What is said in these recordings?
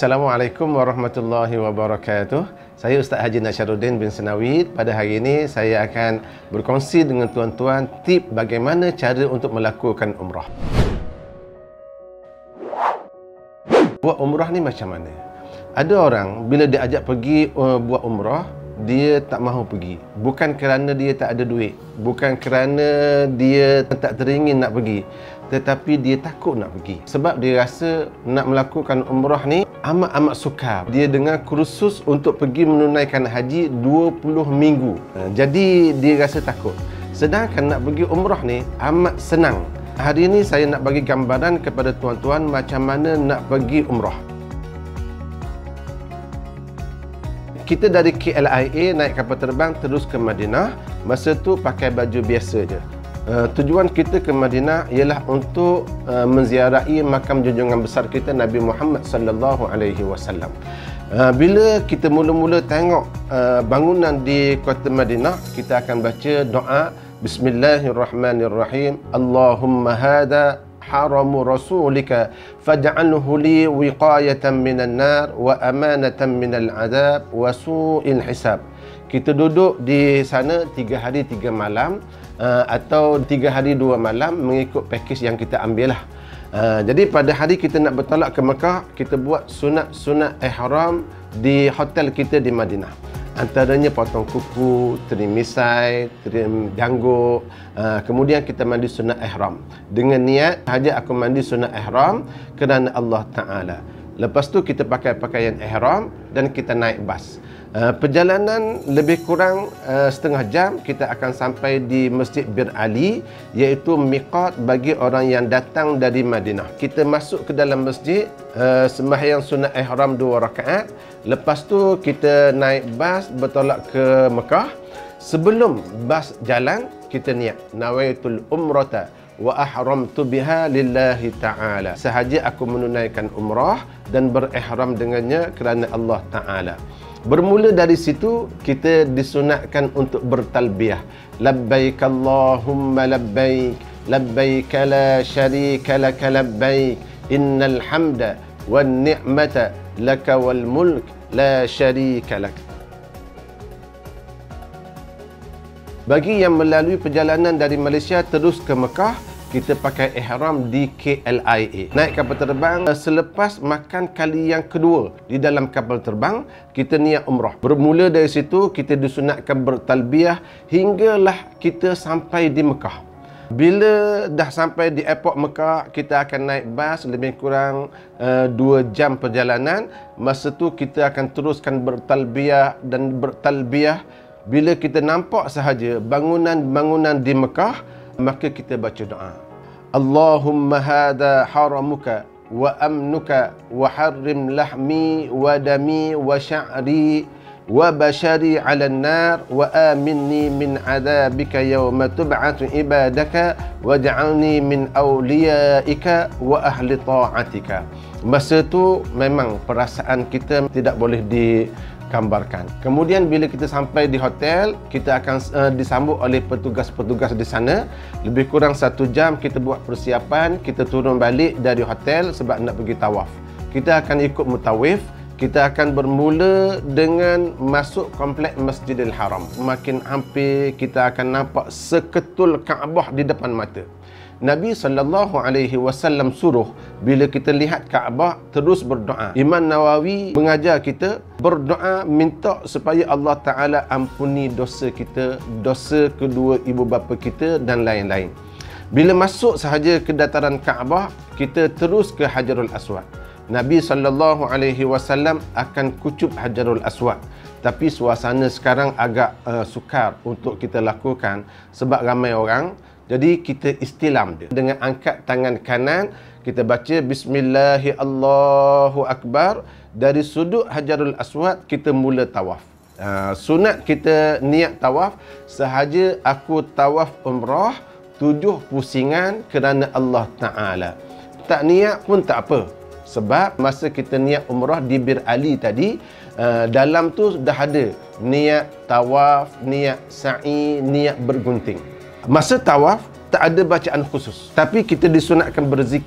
Assalamualaikum warahmatullahi wabarakatuh. Saya Ustaz Haji Nasyaruddin bin Senawid. Pada hari ini saya akan berkongsi dengan tuan-tuan tip bagaimana cara untuk melakukan umrah. Buat umrah ni macam mana? Ada orang bila dia ajak pergi buat umrah, dia tak mahu pergi. Bukan kerana dia tak ada duit, bukan kerana dia tak teringin nak pergi, tetapi dia takut nak pergi. Sebab dia rasa nak melakukan umrah ni amat-amat sukar. Dia dengar kursus untuk pergi menunaikan haji 20 minggu. Jadi dia rasa takut. Sedangkan nak pergi umrah ni amat senang. Hari ini saya nak bagi gambaran kepada tuan-tuan macam mana nak pergi umrah. Kita dari KLIA naik kapal terbang terus ke Madinah. Masa tu pakai baju biasa je. Tujuan kita ke Madinah ialah untuk menziarahi makam junjungan besar kita Nabi Muhammad sallallahu alaihi wasallam. Bila kita mula-mula tengok bangunan di kota Madinah, kita akan baca doa Bismillahirrahmanirrahim. Allahumma hadha haramu rasulika faj'alhu li wiqayatan minan nar wa amanatan minal adab wa su'il hisab. Kita duduk di sana 3 hari 3 malam atau 3 hari 2 malam mengikut pakej yang kita ambil lah. Jadi pada hari kita nak bertolak ke Mekah, kita buat sunat-sunat ihram di hotel kita di Madinah. Antaranya potong kuku, trim misai, trim janggut. Kemudian kita mandi sunat ihram dengan niat sahaja aku mandi sunat ihram kerana Allah Ta'ala. Lepas tu kita pakai pakaian ihram dan kita naik bas. Perjalanan lebih kurang setengah jam kita akan sampai di Masjid Bir Ali, iaitu miqat bagi orang yang datang dari Madinah. Kita masuk ke dalam masjid, sembahyang sunat ihram 2 rakaat. Lepas tu kita naik bas bertolak ke Mekah. Sebelum bas jalan, kita niat nawaitul umrata wa ahramtu biha lillahi ta'ala. Sahaja aku menunaikan umrah dan berihram dengannya kerana Allah Ta'ala. Bermula dari situ kita disunatkan untuk bertalbiyah. Labbaik Allahumma labbaik, labbaik la syarika laka labbaik, innal hamda wan ni'mata laka wal mulk la syarika lak. Bagi yang melalui perjalanan dari Malaysia terus ke Mekah, kita pakai ihram di KLIA. Naik kapal terbang, selepas makan kali yang kedua di dalam kapal terbang, kita niat umrah. Bermula dari situ, kita disunatkan bertalbiyah hinggalah kita sampai di Mekah. Bila dah sampai di airport Mekah, kita akan naik bas lebih kurang 2 jam perjalanan. Masa tu kita akan teruskan bertalbiyah dan bertalbiyah. Bila kita nampak sahaja bangunan-bangunan di Mekah, maka kita baca doa. Allahumma hadha haramuka wa amnuka wa harrim lahmi wa dami wa sya'ri wa bashari 'alan nar wa aminni min 'adzabika yawma tub'atu ibadaka waj'alni min awliyaika wa ahli ta'atika. Masa tu memang perasaan kita tidak boleh digambarkan. Kemudian bila kita sampai di hotel, kita akan disambut oleh petugas-petugas di sana. Lebih kurang 1 jam kita buat persiapan, kita turun balik dari hotel sebab nak pergi tawaf. Kita akan ikut mutawif. Kita akan bermula dengan masuk kompleks Masjidil Haram. Makin hampir kita akan nampak seketul Kaabah di depan mata. Nabi SAW suruh bila kita lihat Kaabah terus berdoa. Imam Nawawi mengajar kita berdoa minta supaya Allah Ta'ala ampuni dosa kita, dosa kedua ibu bapa kita dan lain-lain. Bila masuk sahaja ke dataran Kaabah, kita terus ke Hajarul Aswad. Nabi SAW akan kucup Hajarul Aswad. Tapi suasana sekarang agak sukar untuk kita lakukan sebab ramai orang. Jadi kita istilam dia. Dengan angkat tangan kanan, kita baca Bismillahirrahmanirrahim Allahu Akbar. Dari sudut Hajarul Aswad, kita mula tawaf. Sunat kita niat tawaf, sahaja aku tawaf umrah 7 pusingan kerana Allah Ta'ala. Tak niat pun tak apa. Sebab masa kita niat umrah di Bir Ali tadi, dalam tu dah ada niat tawaf, niat sa'i, niat bergunting. Masa tawaf tak ada bacaan khusus, tapi kita disunatkan berzikir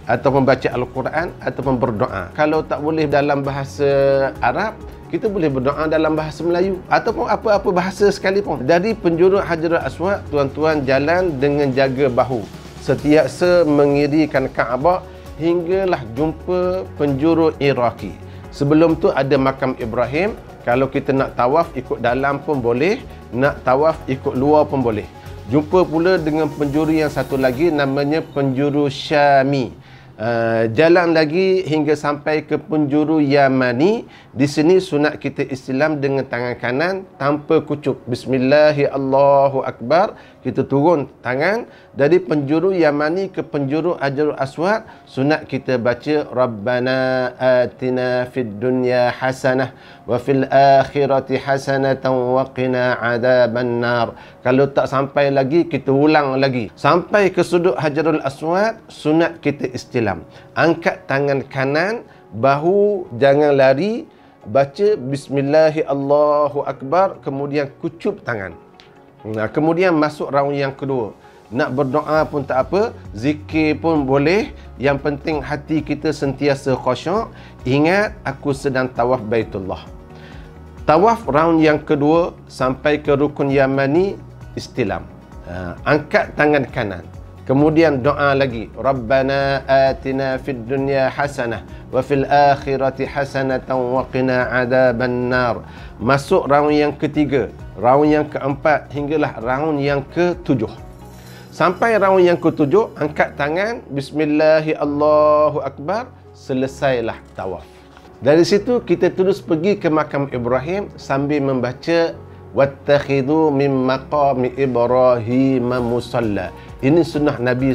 ataupun baca Al-Quran ataupun berdoa. Kalau tak boleh dalam bahasa Arab, kita boleh berdoa dalam bahasa Melayu ataupun apa-apa bahasa sekalipun. Dari penjuru Hajarul Aswad, tuan-tuan jalan dengan jaga bahu, setiasa mengirikan Kaabah hinggalah jumpa penjuru Iraqi. Sebelum tu ada makam Ibrahim. Kalau kita nak tawaf ikut dalam pun boleh, nak tawaf ikut luar pun boleh. Jumpa pula dengan penjuru yang satu lagi, namanya penjuru Syami. Jalan lagi hingga sampai ke penjuru Yamani. Di sini sunat kita istilam dengan tangan kanan tanpa kucuk. Bismillahirrahmanirrahim, Allahu Akbar. Kita turun tangan dari penjuru Yamani ke penjuru Hajarul Aswad. Sunat kita baca Rabbana atina fid dunya hasanah wa fil akhirati hasanatan wa qina adzaban nar. Kalau tak sampai lagi, kita ulang lagi sampai ke sudut Hajarul Aswad. Sunat kita istilam, angkat tangan kanan, bahu jangan lari, baca Bismillahirrahmanirrahim, Allahu Akbar, kemudian kucup tangan. Nah, kemudian masuk raung yang kedua. Nak berdoa pun tak apa, zikir pun boleh. Yang penting hati kita sentiasa khusyuk. Ingat, aku sedang tawaf Baitullah. Tawaf raung yang kedua sampai ke rukun Yamani, istilam. Angkat tangan kanan. Kemudian doa lagi. Rabbana atina fid dunya hasanah wa fil akhirati hasanatan wa qina adzaban nar. Masuk raung yang ketiga, raung yang keempat hinggalah raung yang ketujuh. Sampai raung yang ketujuh, angkat tangan, Bismillahirrahmanirrahim, Allahu Akbar, selesailah tawaf. Dari situ kita terus pergi ke makam Ibrahim sambil membaca wattakhidhu min maqami Ibrahim musalla. Ini sunnah Nabi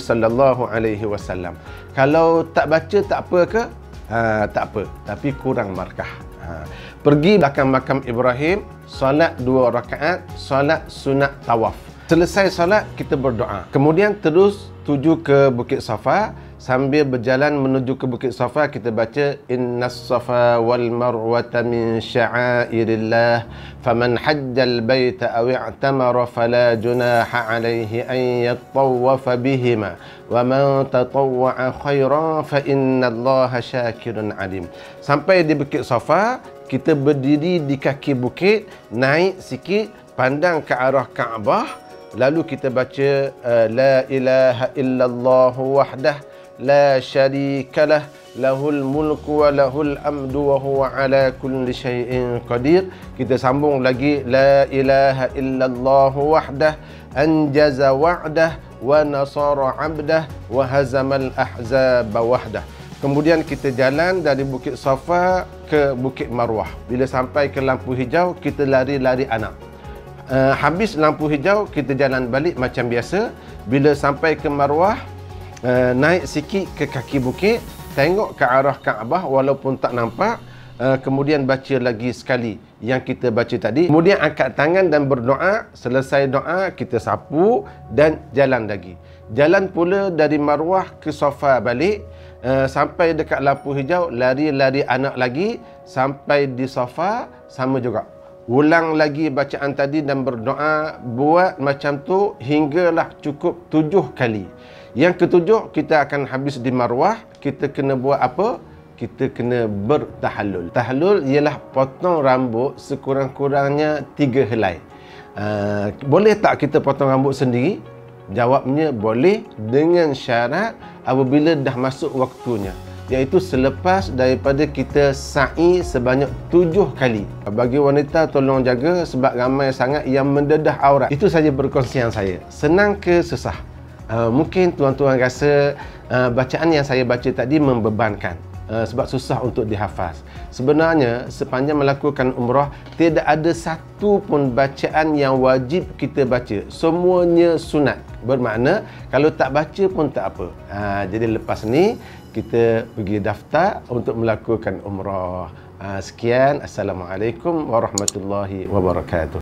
SAW. Kalau tak baca tak apa ke? Tak apa, tapi kurang markah. Pergi belakang makam Ibrahim, solat 2 rakaat, solat sunat tawaf. Selesai solat, kita berdoa. Kemudian terus tuju ke Bukit Safa. Sambil berjalan menuju ke Bukit Safa, kita baca Innas Safa wal Marwata min sya'airillah faman hajjal baita aw i'tamara fala junaha alaihi an yattawafa bihima wa man tatawwa'a khairan fa innallaha syakirun alim. Sampai di Bukit Safa, kita berdiri di kaki bukit, naik sikit, pandang ke arah Kaabah, lalu kita baca la ilaha illallah wahdah la syarikalah lahul mulku wa lahul amdu wa huwa ala kulli syai'in qadir. Kita sambung lagi la ilaha illallah wahdah anjaza wa'dah wa nasara 'abdah wa hazamal ahzaba wahdah. Kemudian kita jalan dari Bukit Safa ke Bukit Marwah. Bila sampai ke lampu hijau, kita lari-lari anak. Habis lampu hijau, kita jalan balik macam biasa. Bila sampai ke Marwah, naik sikit ke kaki bukit, tengok ke arah Kaabah walaupun tak nampak. Kemudian baca lagi sekali yang kita baca tadi. Kemudian angkat tangan dan berdoa. Selesai doa, kita sapu dan jalan lagi. Jalan pula dari Marwah ke Safa balik. Sampai dekat lampu hijau, lari-lari anak lagi. Sampai di Safa, sama juga. Ulang lagi bacaan tadi dan berdoa. Buat macam tu hinggalah cukup 7 kali. Yang ketujuh, kita akan habis di Marwah. Kita kena buat apa? Kita kena bertahallul. Tahallul ialah potong rambut sekurang-kurangnya 3 helai. Boleh tak kita potong rambut sendiri? Jawabnya boleh, dengan syarat apabila dah masuk waktunya, iaitu selepas daripada kita sa'i sebanyak 7 kali. Bagi wanita, tolong jaga sebab ramai sangat yang mendedah aurat. Itu saja perkongsian saya. Senang ke susah? Mungkin tuan-tuan rasa bacaan yang saya baca tadi membebankan, sebab susah untuk dihafaz. Sebenarnya sepanjang melakukan umrah, tidak ada satu pun bacaan yang wajib kita baca. Semuanya sunat. Bermakna kalau tak baca pun tak apa. Jadi lepas ni kita pergi daftar untuk melakukan umrah. Sekian. Assalamualaikum warahmatullahi wabarakatuh.